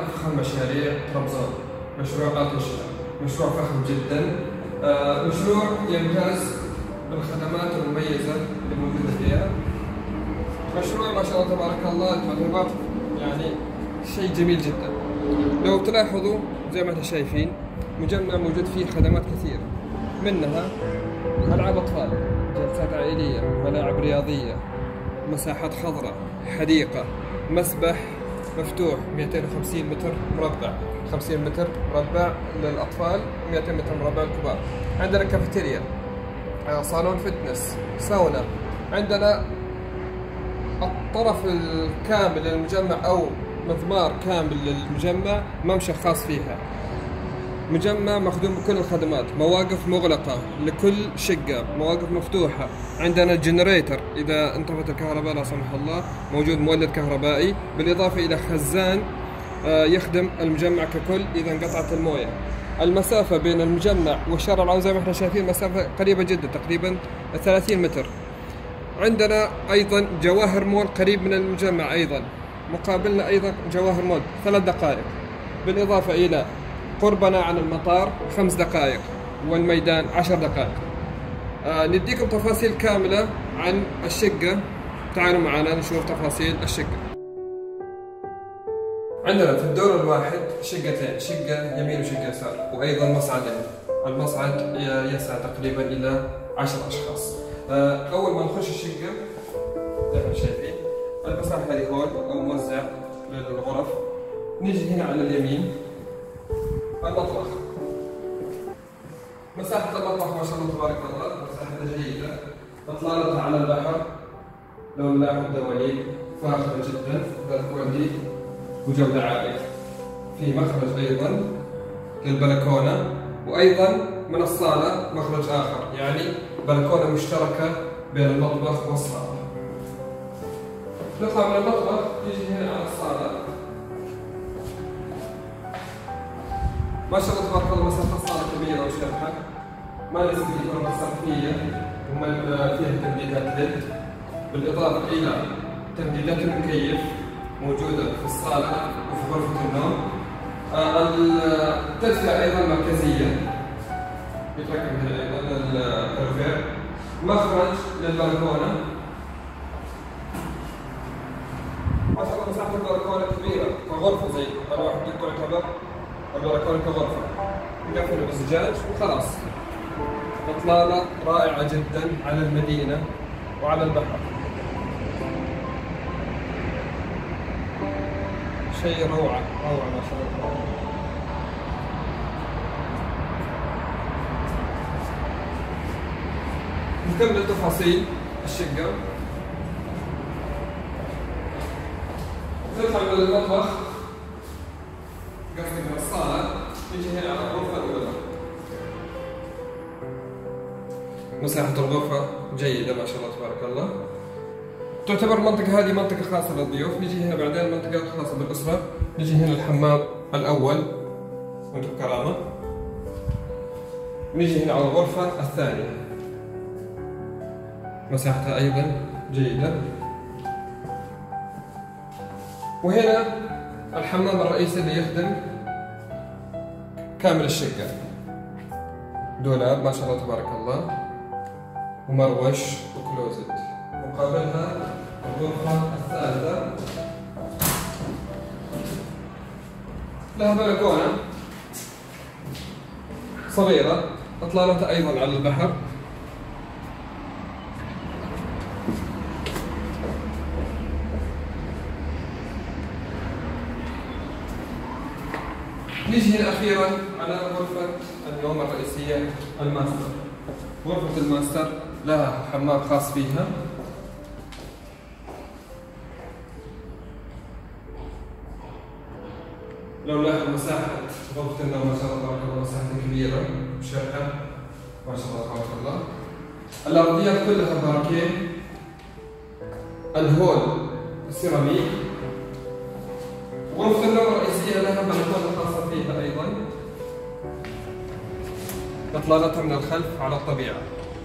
أفخم مشاريع طرابزون، مشروع ألتشا، مشروع فخم جدا، مشروع يمتاز بالخدمات المميزة اللي موجودة فيها. مشروع ما شاء الله تبارك الله المتطلبات يعني شيء جميل جدا. لو تلاحظوا زي ما انتم شايفين مجمع موجود فيه خدمات كثيرة، منها ألعاب أطفال، جلسات عائلية، ملاعب رياضية، مساحات خضراء، حديقة، مسبح مفتوح 250 متر مربع، 50 متر مربع للأطفال، 200 متر مربع للكبار. عندنا كافيتيريا، صالون فتنس، ساونا. عندنا الطرف الكامل للمجمع أو مضمار كامل للمجمع ممشى خاص فيها. مجمع مخدوم بكل الخدمات، مواقف مغلقة لكل شقة، مواقف مفتوحة. عندنا جنريتر إذا انطفت الكهرباء لا سمح الله، موجود مولد كهربائي، بالإضافة إلى خزان يخدم المجمع ككل إذا انقطعت الموية. المسافة بين المجمع والشارع العام زي ما احنا شايفين مسافة قريبة جدا، تقريبا 30 متر. عندنا أيضا جواهر مول قريب من المجمع، أيضا مقابلنا أيضا جواهر مول 3 دقائق، بالإضافة إلى قربنا عن المطار 5 دقائق والميدان 10 دقائق. نديكم تفاصيل كاملة عن الشقة، تعالوا معنا نشوف تفاصيل الشقة. عندنا في الدور الواحد شقتين، شقة يمين وشقة يسار، وأيضا مصعدين. المصعد يسع تقريبا إلى 10 أشخاص. أول ما نخش الشقة زي ما شايفين المساحة هذه هول أو موزع للغرف. نيجي هنا على اليمين المطبخ. مساحة المطبخ ما شاء الله تبارك الله مساحة جيدة، إطلالتها على البحر. لو نلاحظ دواليب فاخرة جدا ذات كواليتي وجودة عالية. في مخرج أيضا للبلكونة، وأيضا من الصالة مخرج آخر، يعني بلكونة مشتركة بين المطبخ والصالة. نطلع من المطبخ نيجي هنا على الصالة. ما شاء الله تبارك الله مساحة الصالة كبيرة وشرحة، ما لازم تكون سقفية ومن فيها تمديدات ليد، بالإضافة إلى تمديدات المكيف موجودة في الصالة وفي غرفة النوم. التدفئة أيضا مركزية، يتركب هنا أيضا التدفئة. مخرج للبلكونة، ما شاء الله مساحة البلكونة كبيرة كغرفة، زي الواحد يعتبر البلكونة كغرفة، نقفل بالزجاج وخلاص. إطلالة رائعة جدا على المدينة وعلى البحر، شيء روعة روعة ما شاء الله. نكمل تفاصيل الشقة. نطلع من المطبخ، قصدي من الصالة، نجي هنا على الغرفة الأولى. مساحة الغرفة جيدة ما شاء الله تبارك الله. تعتبر المنطقة هذه منطقة خاصة للضيوف. نجي هنا بعدين المنطقة الخاصة بالأسرة. نجي هنا الحمام الأول وانتم بكرامة. نجي هنا على الغرفة الثانية، مساحتها أيضا جيدة. وهنا الحمام الرئيسي اللي يخدم كامل الشقة، دولاب ما شاء الله تبارك الله، ومروش وكلوزت. مقابلها الغرفة الثالثة لها بلكونة صغيرة، إطلالتها أيضا على البحر. نيجي هنا أخيرا على غرفة النوم الرئيسية الماستر. غرفة الماستر لها حمام خاص فيها. لو لاحظ مساحة غرفة النوم ما شاء الله تبارك الله مساحة كبيرة وشرحة ما شاء الله تبارك الله. الأرضيات كلها باركيه. الهول سيراميك. غرفة النوم الرئيسية لها بلكونة خاصة فيها أيضا، إطلالتها من الخلف على الطبيعة.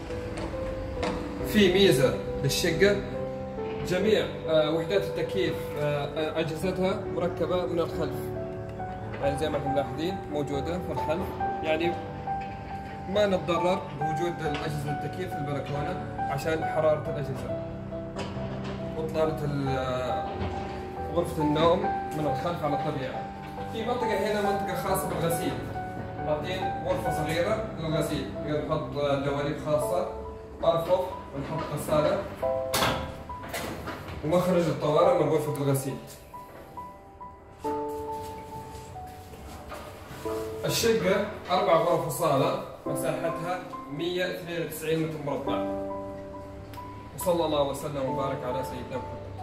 في ميزة للشقة، جميع وحدات التكييف أجهزتها مركبة من الخلف، يعني زي ما احنا ملاحظين موجودة في الخلف، يعني ما نتضرر بوجود الأجهزة التكييف في البلكونة عشان حرارة الأجهزة. وإطلالة غرفة النوم من الخلف على الطبيعة. في منطقة هنا منطقة خاصة بالغسيل، حاطين غرفة صغيرة للغسيل، نقدر نحط دواليب خاصة، أرفف ونحط غسالة، ومخرج الطوارئ من غرفة الغسيل. الشقة 4 غرف وصالة، مساحتها 192 متر مربع. وصلى الله وسلم وبارك على سيدنا محمد.